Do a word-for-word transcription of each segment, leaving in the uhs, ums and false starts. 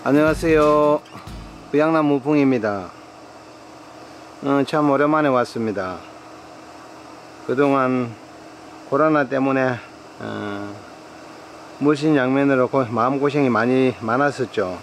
안녕하세요. 부양남 무풍입니다. 어, 참 오랜만에 왔습니다. 그동안 코로나 때문에 어, 물신양면으로 고, 마음고생이 많이 많았었죠.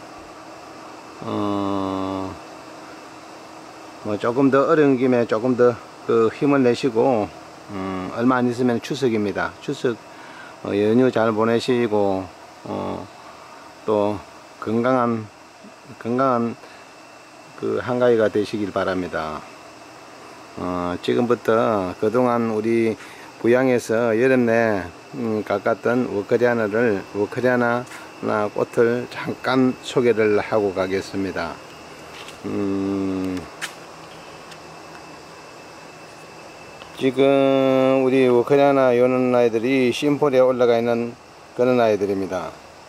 어, 뭐 조금 더 어려운 김에 조금 더 그 힘을 내시고 음, 얼마 안 있으면 추석입니다. 추석 어, 연휴 잘 보내시고 어, 또 건강한 건강한 그 한가위가 되시길 바랍니다. 어, 지금부터 그동안 우리 부양에서 여름 내 음, 가꿨던 워커리아나를 워커리아나 꽃을 잠깐 소개를 하고 가겠습니다. 음, 지금 우리 워커리아나 요런 아이들이 심폴에 올라가 있는 그런 아이들입니다.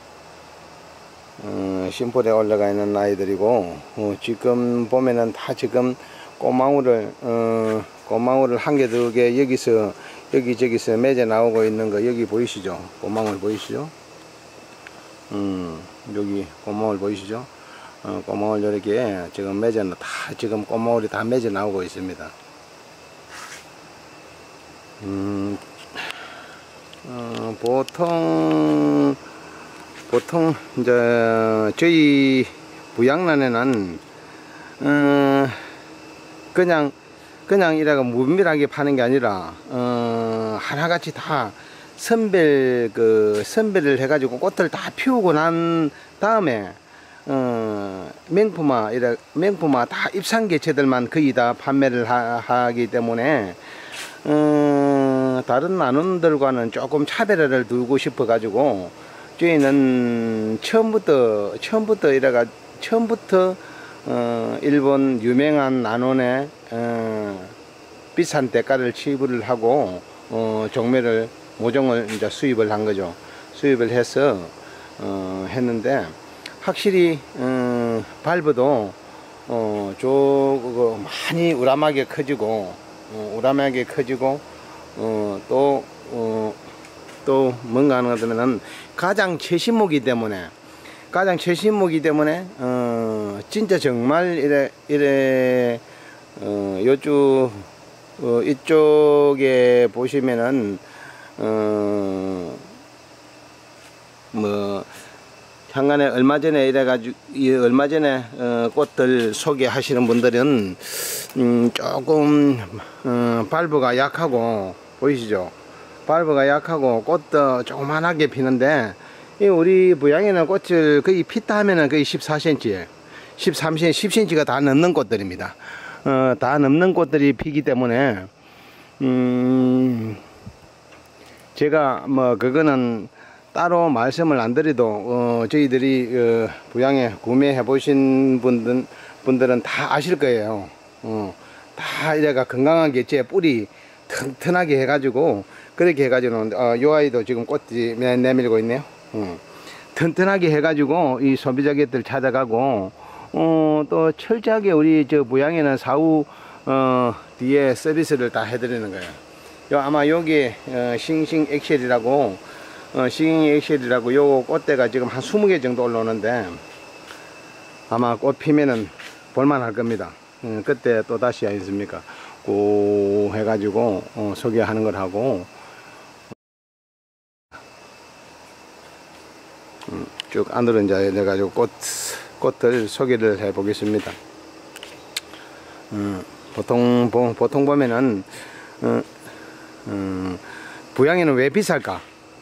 어, 심폴에 올라가 있는 아이들이고 어, 지금 보면은 다 지금 꽃망울을 어, 꽃망울을 한 개 두 개 여기서 여기저기서 맺어 나오고 있는 거 여기 보이시죠? 꽃망울 보이시죠? 음, 여기 꽃망울 보이시죠? 어, 꽃망울 이렇게 지금 맺어 다 지금 꽃망울이 다 맺어 나오고 있습니다. 음, 어, 보통 보통 이제 저희 부양란에는 어, 그냥 그냥 이래가 무밀하게 파는 게 아니라 어, 하나같이 다 선별 그 선별을 해가지고 꽃을 다 피우고 난 다음에 어, 명품화 이래 명품화 다 입상 개체들만 거의 다 판매를 하, 하기 때문에 어, 다른 나눔들과는 조금 차별화를 두고 싶어 가지고 저희는 처음부터 처음부터 이래가 처음부터 어, 일본 유명한 난원에 어, 비싼 대가를 지불을 하고 어, 종매를 모종을 이제 수입을 한 거죠. 수입을 해서 어, 했는데 확실히 어, 발브도 어, 저 많이 우람하게 커지고 어, 우람하게 커지고 어, 또 어, 또 뭔가 하는 것들은 가장 최신목이기 때문에 가장 최신목이기 때문에 어 진짜 정말 이래 이래 어 요쪽 어 이쪽에 보시면은 어 뭐 향간에 얼마 전에 이래 가지고 얼마 전에 어 꽃들 소개하시는 분들은 음 조금 어 발브가 약하고 보이시죠? 발브가 약하고 꽃도 조그만하게 피는데 이 우리 부양에는 꽃을 거의 피다 하면은 거의 십사 센티미터 십삼 센티미터 십 센티미터가 다 넘는 꽃들입니다. 어, 다 넘는 꽃들이 피기 때문에 음 제가 뭐 그거는 따로 말씀을 안 드려도 어, 저희들이 어, 부양에 구매해 보신 분들, 분들은 다 아실 거예요. 어, 다 이래가 건강한 개체 뿌리 튼튼하게 해가지고 그렇게 해가지고 어, 요 아이도 지금 꽃이 내밀고 있네요. 어. 튼튼하게 해가지고 이 소비자 곁을 찾아가고 어, 또 철저하게 우리 저 부양에는 사후 어, 뒤에 서비스를 다 해드리는 거예요. 요 아마 여기 어, 싱싱 엑셀이라고 어, 싱싱 엑셀이라고 요 꽃대가 지금 한 스무 개 정도 올라오는데 아마 꽃 피면은 볼만할 겁니다. 음, 그때 또 다시 아니습니까? 고 해가지고 어, 소개하는 걸 하고 음, 쭉 안으로 이제 내가지고 꽃 꽃들 소개를 해 보겠습니다. 음, 보통 보, 보통 보면은 어, 음, 부양에는 왜 비쌀까?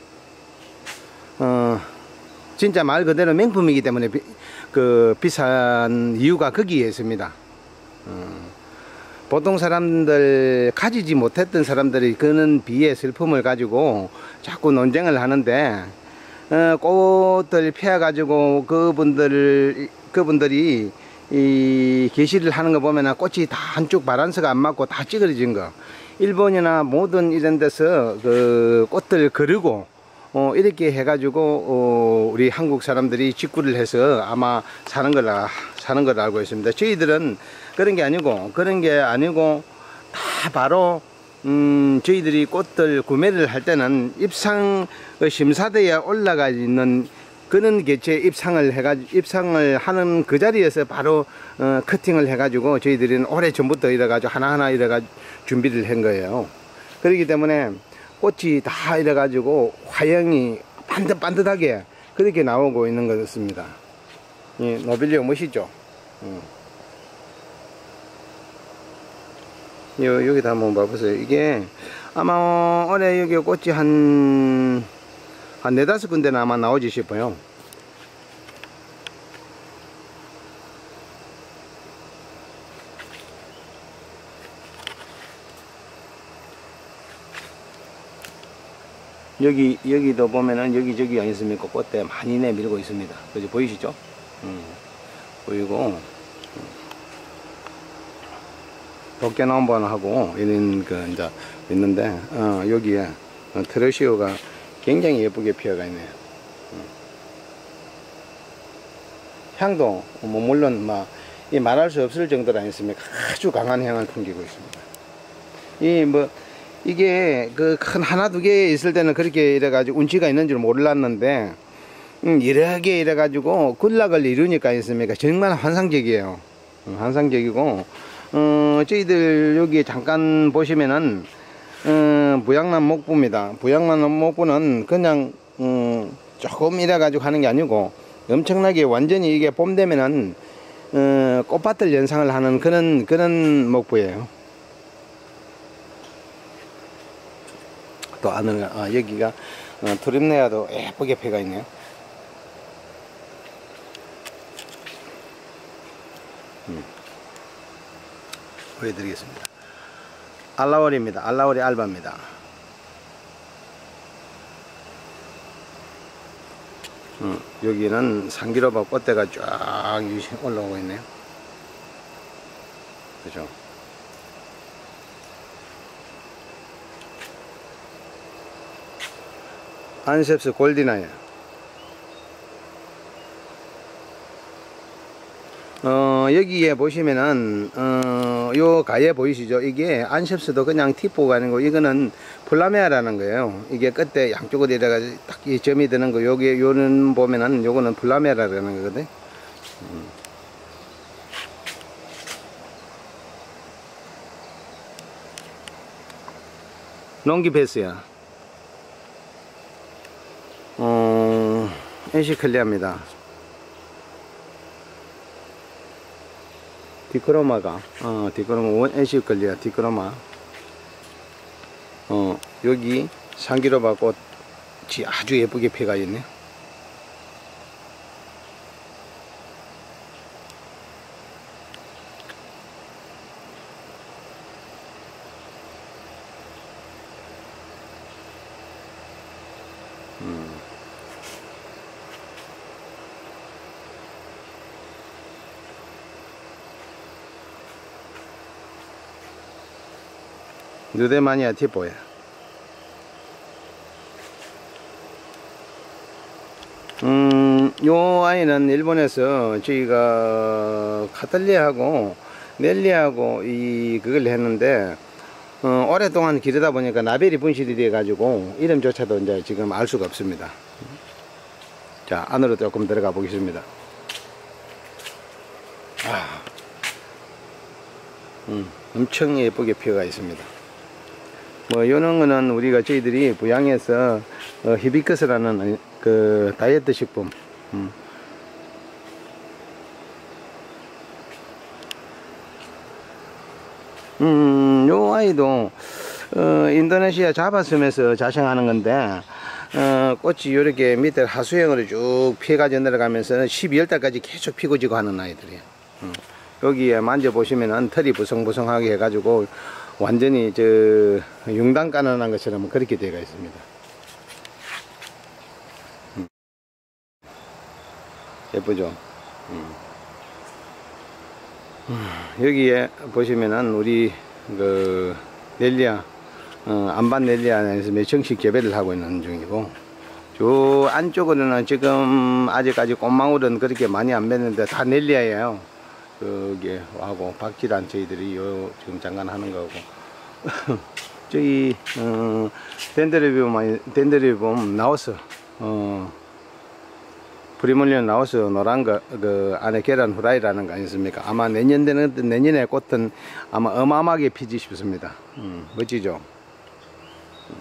어, 진짜 말 그대로 명품이기 때문에 비, 그 비싼 이유가 거기에 있습니다. 어, 보통 사람들 가지지 못했던 사람들이 그는 비의 슬픔을 가지고 자꾸 논쟁을 하는데 어, 꽃을 피워 가지고 그분들 그분들이 이 게시를 하는 거 보면 꽃이 다 한쪽 바란스가 안 맞고 다 찌그러진 거. 일본이나 모든 이런 데서 그 꽃들 거르고 어, 이렇게 해가지고 어, 우리 한국 사람들이 직구를 해서 아마 사는 걸 사는 걸 알고 있습니다. 저희들은 그런 게 아니고 그런 게 아니고 다 바로 음, 저희들이 꽃들 구매를 할 때는 입상 심사대에 올라가 있는 그런 개체 입상을 해가지고 입상을 하는 그 자리에서 바로 어, 커팅을 해가지고 저희들은 오래 전부터 이래가지고 하나하나 이래가지고 준비를 한 거예요. 그렇기 때문에 꽃이 다 이래가지고 화형이 반듯반듯하게 그렇게 나오고 있는 것 같습니다. 이 노빌리오 멋있죠? 음. 요, 여기다 한번 봐보세요. 이게 아마 올해 여기 꽃이 한, 한 네다섯 군데는 아마 나오지 싶어요. 여기, 여기도 보면은 여기저기 아니습니까? 꽃대 많이 내밀고 있습니다. 그죠? 보이시죠? 음, 보이고, 도깨나무반하고 이런 그 이제 있는데 어, 여기에 트레시오가 굉장히 예쁘게 피어가 있네요. 음. 향도 뭐 물론 막 이 말할 수 없을 정도로 아니습니까? 아주 강한 향을 풍기고 있습니다. 이 뭐 이게 그 큰 하나 두 개 있을 때는 그렇게 이래가지고 운치가 있는 줄 몰랐는데 음, 여러 개 이래가지고 군락을 이루니까 있습니까? 정말 환상적이에요. 음, 환상적이고 어, 저희들 여기 잠깐 보시면은 어, 부양란 목부입니다. 부양란 목부는 그냥 음, 조금 이래가지고 하는 게 아니고 엄청나게 완전히 이게 봄 되면은 어, 꽃밭들 연상을 하는 그런 그런 목부예요. 또 안을 아, 여기가 어, 투립네아도 예쁘게 펴가 있네요. 음. 보여드리겠습니다. 알라월입니다. 알라월이 알바입니다. 음, 여기는 상기로바 꽃대가 쫙 올라오고 있네요. 그죠? 안셉스 골디나이어. 어, 여기에 보시면은, 어, 요 가에 보이시죠? 이게 안셉스도 그냥 티포가 아니고, 이거는 플라메아라는 거예요. 이게 끝에 양쪽으로 이래가지고 딱 이 점이 드는 거, 요게, 요는 보면은, 요거는 플라메아라는 거거든. 음. 롱기베스야. 어, 엔시클리아입니다. 디크로마가 어 디크로마 원 엔시클리아 디크로마 어 여기 상기로바 꽃이 아주 예쁘게 피가 있네. 음. 누데마니아 티포야. 음, 요 아이는 일본에서 저희가 카탈리아하고 넬리하고 이 그걸 했는데 어, 오랫동안 기르다 보니까 나벨이 분실이 돼 가지고 이름조차도 이제 지금 알 수가 없습니다. 자, 안으로 조금 들어가 보겠습니다. 아, 음, 엄청 예쁘게 피어가 있습니다. 뭐 요런 거는 우리가 저희들이 부양해서 어, 히비커스라는 그 다이어트 식품 음. 음, 요 아이도 어, 인도네시아 자바섬에서 자생하는 건데 어, 꽃이 이렇게 밑에 하수형으로 쭉 피어가지고 내려가면서 십이월 달까지 계속 피고 지고 하는 아이들이에요. 음. 여기에 만져보시면은 털이 부성부성하게 해가지고 완전히 저 융단 까는한 것처럼 그렇게 되어 있습니다. 음. 예쁘죠? 음. 음. 여기에 보시면은 우리 그 넬리아 어, 안반 넬리아에서 몇 정식 재배를 하고 있는 중이고, 저 안쪽으로는 지금 아직까지 꽃망울은 그렇게 많이 안 맺는데 다 넬리아예요. 여기 하고 박지란 저희들이 요 지금 잠깐 하는 거고 저희 어, 덴드리비움 덴드리비움 나왔어. 어, 프리몰리온 나와서 노란 거, 그 안에 계란 후라이라는 거 아니습니까? 아마 내년 되는, 내년에 꽃은 아마 어마어마하게 피지 싶습니다. 음, 멋지죠? 음.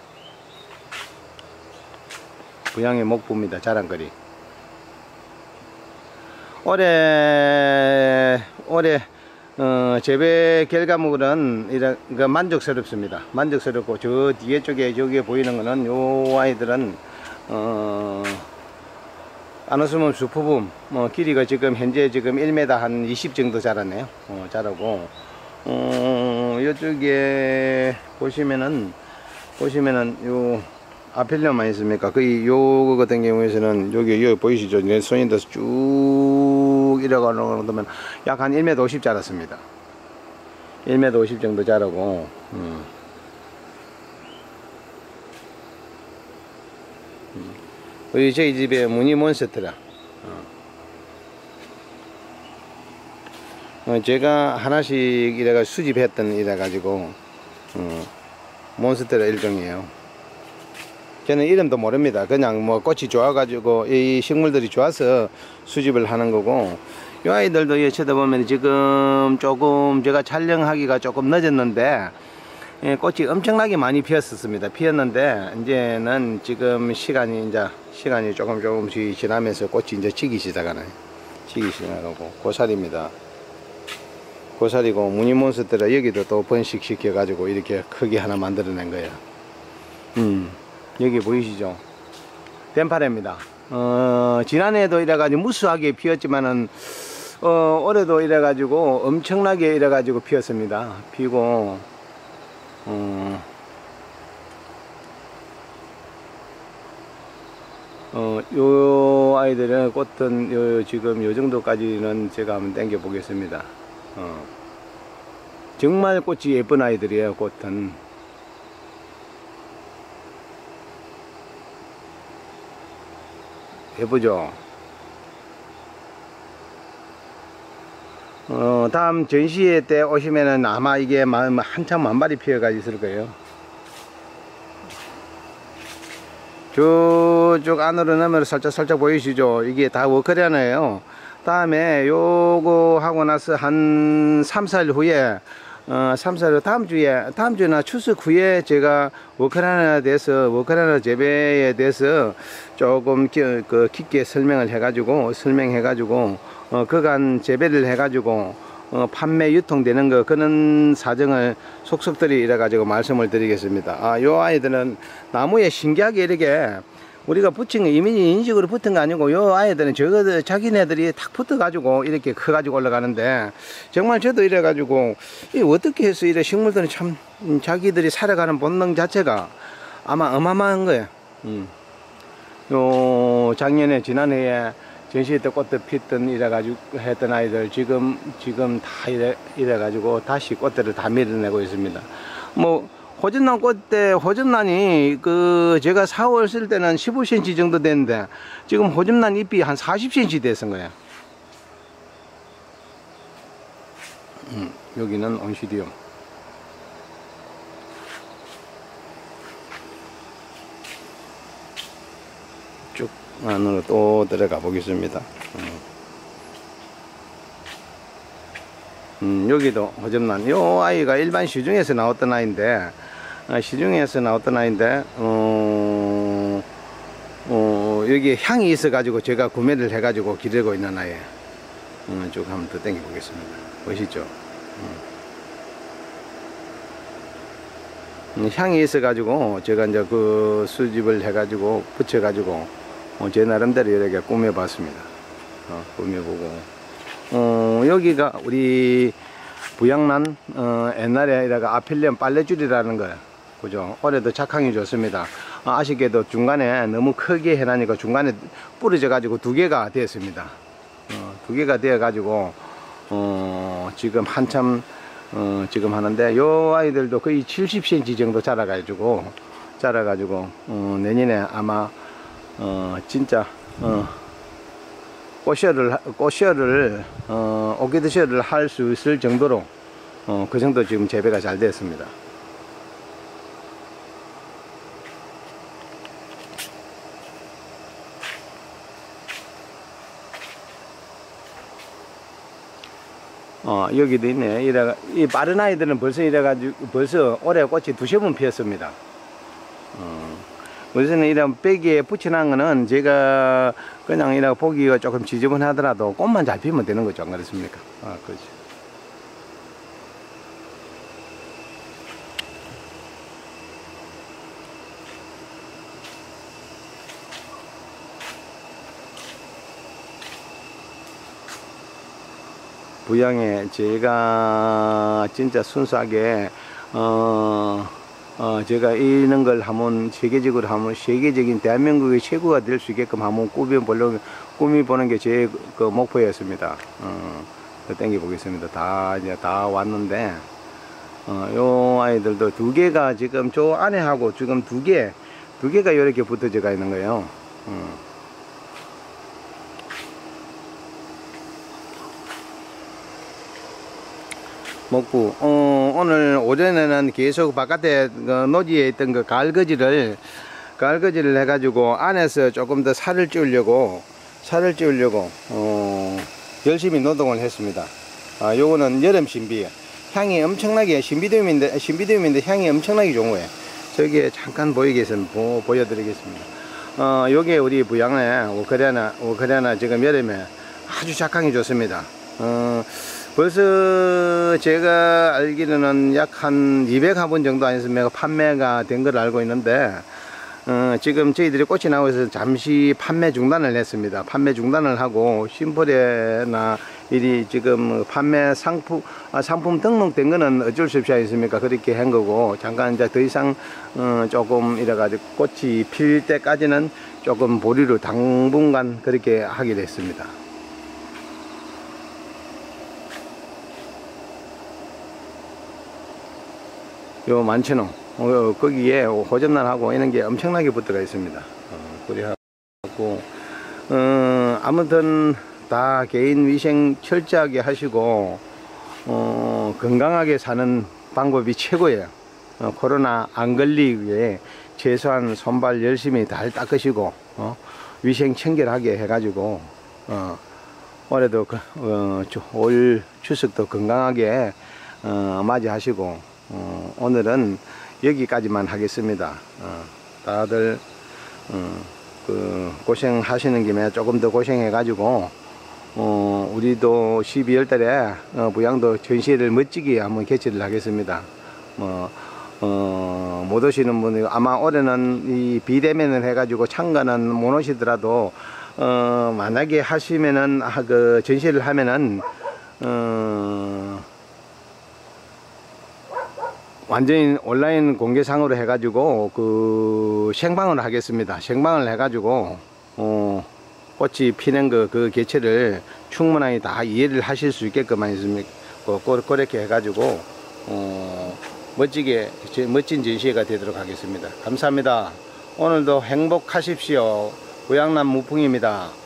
부양의 목부입니다. 자랑거리. 올해, 올해, 어, 재배 결과물은 이런, 그 만족스럽습니다. 만족스럽고, 저 뒤에 쪽에, 저기에 보이는 거는 요 아이들은, 어, 아노스몬 수프붐, 뭐, 길이가 지금 현재 지금 일 미터 한 이십 정도 자라네요. 어, 자라고. 어, 이쪽에 보시면은, 보시면은, 요, 아필리엄 아니습니까? 거의 요거 같은 경우에서는, 여기, 여기 보이시죠? 내 손이 더 쭉 이래가는 거면 약 한 일 미터 오십 자랐습니다. 일 미터 오십 정도 자라고, 음. 우리 저희 집에 무늬 몬스테라. 어, 제가 하나씩 이래가 수집했던 이래 가지고 어, 몬스테라 일종이에요. 저는 이름도 모릅니다. 그냥 뭐 꽃이 좋아 가지고 이 식물들이 좋아서 수집을 하는 거고, 이 아이들도 예, 쳐다보면 지금 조금 제가 촬영하기가 조금 늦었는데 예, 꽃이 엄청나게 많이 피었었습니다. 피었는데 이제는 지금 시간이 이제 시간이 조금 조금씩 지나면서 꽃이 이제 지기 시작하나요? 지기 시작하고 고살입니다. 고살이고 무늬몬스테라 여기도 또 번식시켜 가지고 이렇게 크게 하나 만들어낸 거예요. 음, 여기 보이시죠? 덴파레입니다. 어, 지난해에도 이래가지고 무수하게 피었지만은 어, 올해도 이래가지고 엄청나게 이래가지고 피었습니다. 피고 어, 어, 요 아이들은 꽃은 요, 지금 요 정도까지는 제가 한번 당겨 보겠습니다. 어, 정말 꽃이 예쁜 아이들이에요. 꽃은 예쁘죠? 어, 다음 전시회 때 오시면은 아마 이게 한참 만발이 피어가 있을 거예요. 저쪽 안으로 넣으면 살짝 살짝 보이시죠? 이게 다 워커리아나예요. 다음에 요거 하고 나서 한 삼, 사 일 후에 어, 삼, 사 일 후 다음 주에 다음 주나 추석 후에 제가 워커리아나에 대해서 워커리아나 재배에 대해서 조금 기, 그 깊게 설명을 해가지고 설명해가지고 어, 그간 재배를 해가지고 어, 판매 유통되는 거 그런 사정을 속속들이 이래가지고 말씀을 드리겠습니다. 아, 요 아이들은 나무에 신기하게 이렇게 우리가 붙인 거 이미지 인식으로 붙은 거 아니고 요 아이들은 저거 자기네들이 탁 붙어가지고 이렇게 커가지고 올라가는데 정말 저도 이래가지고 이 어떻게 해서 이래 식물들은 참 음, 자기들이 살아가는 본능 자체가 아마 어마어마한 거예요. 음. 요 작년에 지난해에 전시회 때 꽃들 피던 이래가지고 했던 아이들 지금 지금 다 이래 이래가지고 다시 꽃들을 다 밀어내고 있습니다. 뭐 호전란 꽃대 호전란이 그 제가 사월 쓸 때는 십오 센티미터 정도 됐는데 지금 호전란 잎이 한 사십 센티미터 됐은 거예요. 음, 여기는 온시디움. 쭉 안으로 또 들어가 보겠습니다. 음, 여기도 호접란. 요 아이가 일반 시중에서 나왔던 아이인데, 아, 시중에서 나왔던 아이인데, 어, 어, 여기 향이 있어가지고 제가 구매를 해가지고 기르고 있는 아이예요. 음, 쭉 한번 더 당겨 보겠습니다. 보시죠. 음, 향이 있어가지고 제가 이제 그 수집을 해가지고 붙여가지고 어, 제 나름대로 이렇게 꾸며봤습니다. 어, 꾸며보고, 어, 여기가 우리 부양란, 어, 옛날에 이래가 아필리엄 빨래줄이라는 거예요. 그죠? 올해도 작황이 좋습니다. 어, 아쉽게도 중간에 너무 크게 해놔니까 중간에 부러져 가지고 두 개가 되었습니다. 어, 두 개가 되어 가지고, 어, 지금 한참, 어, 지금 하는데, 요 아이들도 거의 칠십 센티미터 정도 자라가지고, 자라가지고, 어, 내년에 아마, 어, 진짜, 어, 꽃셔를, 꽃셔를, 어, 오키드셔를 할 수 있을 정도로, 어, 그 정도 지금 재배가 잘 됐습니다. 어, 여기도 있네. 이래, 이 빠른 아이들은 벌써 이래가지고, 벌써 올해 꽃이 두세 번 피었습니다. 어, 우선은 이런 빼기에 붙여놓은 거는 제가 그냥 이래 보기가 조금 지저분하더라도 꽃만 잘 피면 되는 거죠. 안 그렇습니까? 아, 그렇죠. 부양에 제가 진짜 순수하게 어, 어 제가 이런 걸 한번 세계적으로 한번 세계적인 대한민국의 최고가 될 수 있게끔 한번 꾸며 보려고 꾸미 보는 게 제 그 목표였습니다. 어, 땡겨 보겠습니다. 다 이제 다 왔는데 어, 요 아이들도 두 개가 지금 저 안에 하고 지금 두 개 두 개가 이렇게 붙어져 있는 거예요. 어. 먹고 어, 오늘 오전에는 계속 바깥에 그 노지에 있던 그 가을거지를 가을거지를 해가지고 안에서 조금 더 살을 찌우려고 살을 찌우려고 어, 열심히 노동을 했습니다. 아, 요거는 여름 신비 향이 엄청나게 신비듬인데 신비듬인데 향이 엄청나게 좋은 거예요. 저기에 잠깐 보이겠습니다. 보, 보여드리겠습니다. 어, 요게 우리 부양의 오크레나 오크레나 지금 여름에 아주 작황이 좋습니다. 어, 벌써 제가 알기로는 약 한 이백 화분 정도 안에서 판매가 된 걸 알고 있는데 어, 지금 저희들이 꽃이 나오면서 잠시 판매 중단을 했습니다. 판매 중단을 하고 심플에나 이리 지금 판매 상품 아, 상품 등록된 거는 어쩔 수 없지 않습니까? 그렇게 한 거고 잠깐 이제 더 이상 어, 조금 이래가지고 꽃이 필 때까지는 조금 보류를 당분간 그렇게 하게 됐습니다. 요 만천홍 어, 거기에 호접란하고 이런 게 엄청나게 붙어가 있습니다. 어, 그래갖고 어, 아무튼 다 개인 위생 철저하게 하시고 어, 건강하게 사는 방법이 최고예요. 어, 코로나 안 걸리기 위해 최소한 손발 열심히 잘 닦으시고 어, 위생 청결하게 해가지고 어, 올해도 그, 어, 올 추석도 건강하게 어, 맞이하시고 어, 오늘은 여기까지만 하겠습니다. 어, 다들 어, 그 고생하시는 김에 조금 더 고생해 가지고 어, 우리도 십이월 달에 어, 부양도 전시회를 멋지게 한번 개최를 하겠습니다. 뭐, 어, 못 오시는 분이 아마 올해는 이 비대면을 해 가지고 참가는 못 오시더라도 어, 만약에 하시면은 아, 그 전시회를 하면은 어, 완전히 온라인 공개상으로 해가지고 그 생방을 하겠습니다. 생방을 해가지고 어, 꽃이 피는 그, 그 개체를 충분하게 다 이해를 하실 수 있게끔 하겠습니까? 그렇게 해가지고 어, 멋지게 멋진 전시회가 되도록 하겠습니다. 감사합니다. 오늘도 행복하십시오. 고향남 무풍입니다.